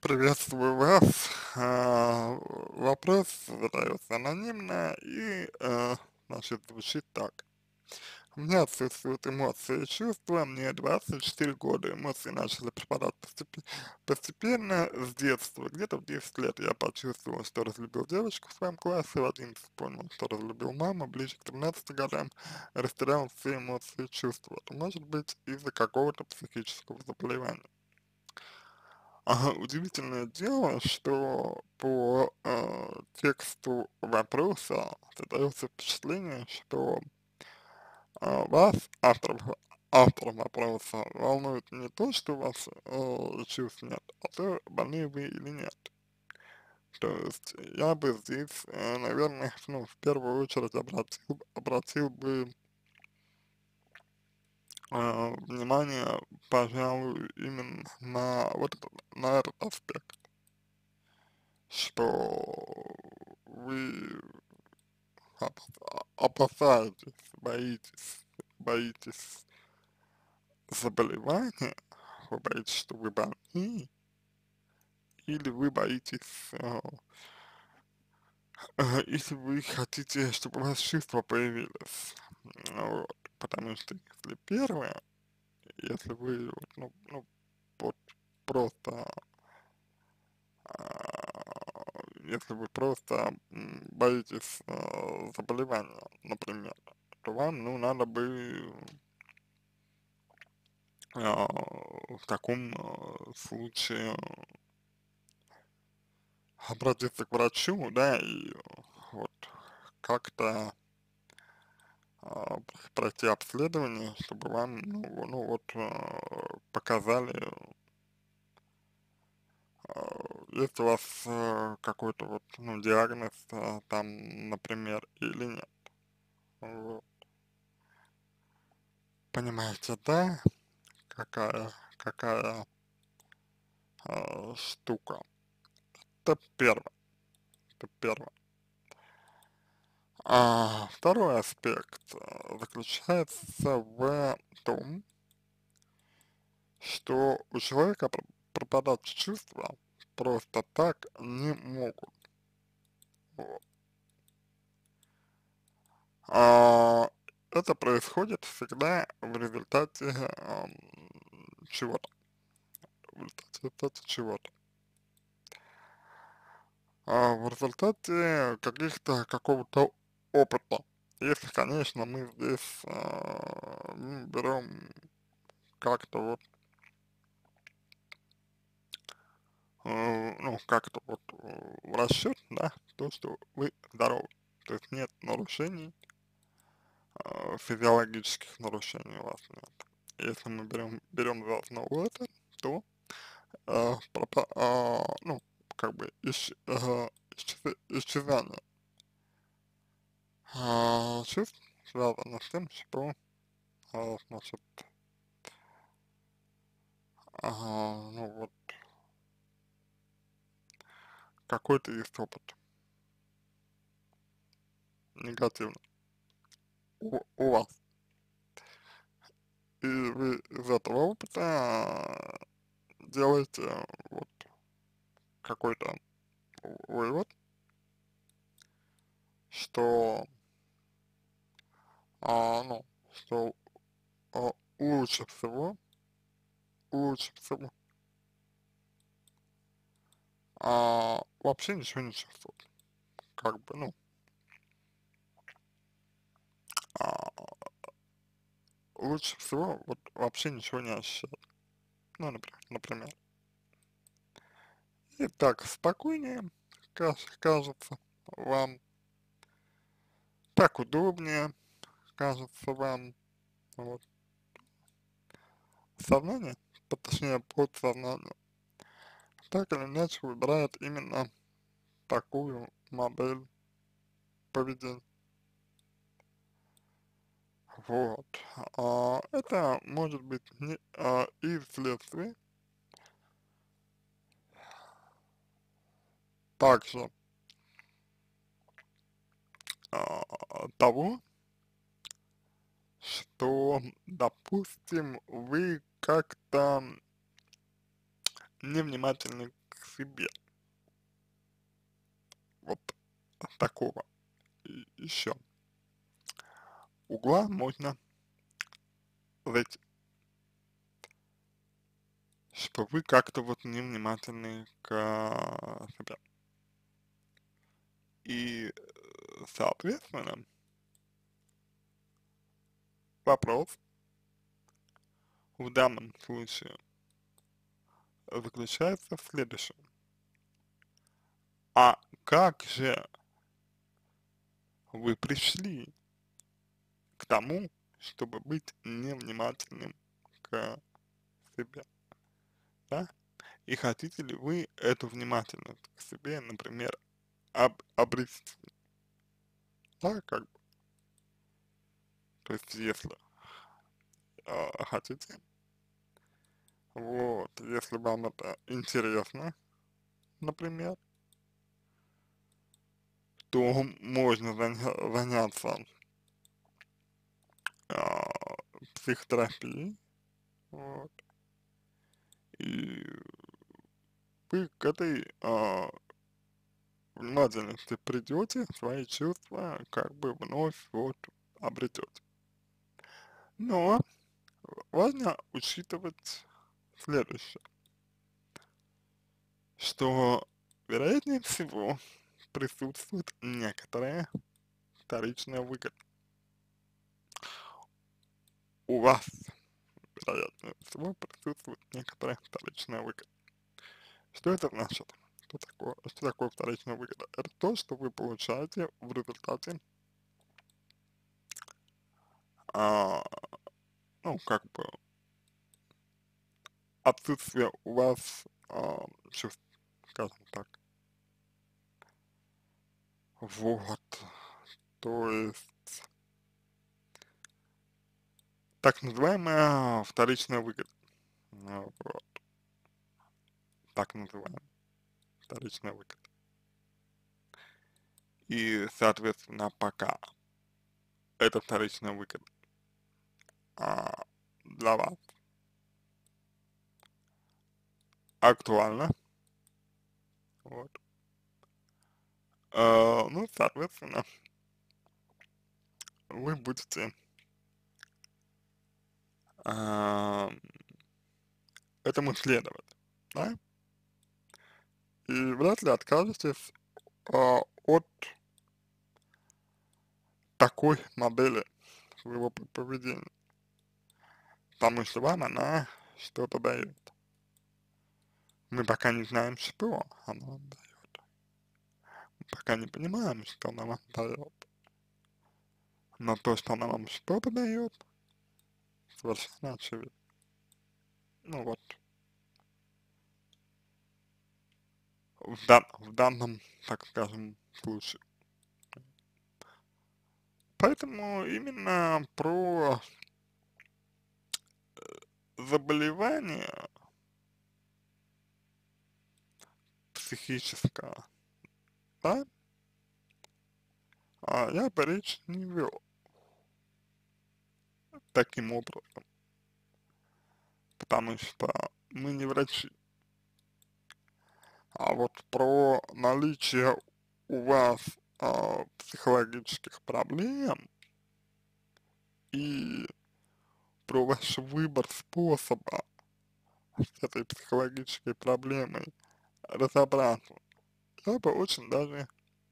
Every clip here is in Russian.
Приветствую вас. Вопрос задается анонимно и, значит, звучит так. У меня отсутствуют эмоции и чувства, мне 24 года, эмоции начали пропадать постепенно с детства. Где-то в 10 лет я почувствовал, что разлюбил девочку в своем классе, в 11 понял, что разлюбил маму, ближе к 13 годам растерял все эмоции и чувства. Это может быть из-за какого-то психического заболевания. Ага, удивительное дело, что по тексту вопроса создается впечатление, что вас, автор вопроса, волнует не то, что у вас чувств нет, а то, больны вы или нет. То есть я бы здесь, наверное, ну, в первую очередь обратил бы внимание, пожалуй, именно на на этот аспект, что вы опасаетесь, боитесь заболевания, вы боитесь, что вы больны, или вы боитесь, если вы хотите, чтобы у вас чувства появились. Вот. Потому что если первое, если вы вот, вот просто если вы просто боитесь заболевания, например, то вам, ну, надо бы в таком случае обратиться к врачу, да, и вот как-то пройти обследование, чтобы вам, ну вот, показали, есть у вас какой-то вот, ну, диагноз, там, например, или нет. Вот. Понимаете, да, какая штука. Это первое, это первое. Второй аспект заключается в том, что у человека пропадать чувства просто так не могут. Вот. А, это происходит всегда в результате чего-то, в результате чего-то. В результате какого-то опыта. Если, конечно, мы здесь берем как-то вот, ну, как-то вот в расчет, да, то, что вы здоровы. То есть нет нарушений, физиологических нарушений у вас нет. Если мы берем за основу это, то ну, как бы исчезание чувств связано с тем, что, значит, ну вот, какой-то есть опыт негативный у вас. И вы из этого опыта делаете вот какой-то вывод, что, ну, что лучше всего, лучше всего, вообще ничего не чувствовать. Как бы, ну, а, лучше всего вот вообще ничего не ощущать. Ну, например. И так спокойнее, кажется вам, так удобнее, кажется вам, вот. Сознание, точнее подсознание, так или иначе выбирает именно такую модель поведения. Вот. Это может быть и вследствие также того, что, допустим, вы как-то невнимательны себе. Вот такого еще угла можно зайти, что вы как-то вот невнимательны к себе. И, соответственно, вопрос в данном случае заключается в следующем. А как же вы пришли к тому, чтобы быть невнимательным к себе, да? И хотите ли вы эту внимательность к себе, например, обрести, да, как бы, то есть если хотите, вот, если вам это интересно, например, то можно заняться а, психотерапией, вот, и вы к этой внимательности придете, свои чувства как бы вновь вот обретете. Но важно учитывать следующее, что вероятнее всего присутствует некоторая вторичная выгода. У вас, вероятнее всего, присутствует некоторая вторичная выгода. Что это значит? Что такое вторичная выгода? Это то, что вы получаете в результате, а, ну, как бы, отсутствия у вас чувств, скажем так. Вот, то есть, так называемая вторичная выгода. Вот, так называемая вторичная выгода. И, соответственно, пока эта вторичная выгода а, для вас актуальна, вот, ну, соответственно, вы будете а, этому следовать, да, и вряд ли откажетесь от такой модели своего поведения, потому что вам она что-то дает. Мы пока не знаем, что она вам дает, пока не понимаем, что она вам дает, но то, что она вам что-то дает, совершенно очевидно. Ну вот, в данном, так скажем, случае. Поэтому именно про заболевание психическое, да, я бы речь не вел таким образом, потому что мы не врачи. А вот про наличие у вас психологических проблем и про ваш выбор способа с этой психологической проблемой разобраться, я бы очень даже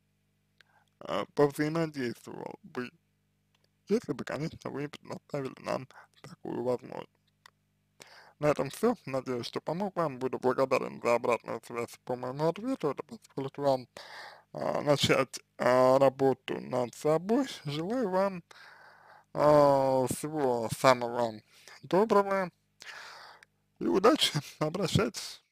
повзаимодействовал бы, если бы, конечно, вы предоставили нам такую возможность. На этом все. Надеюсь, что помог вам. Буду благодарен за обратную связь по моему ответу. Это позволит вам начать работу над собой. Желаю вам всего самого доброго и удачи. Обращайтесь.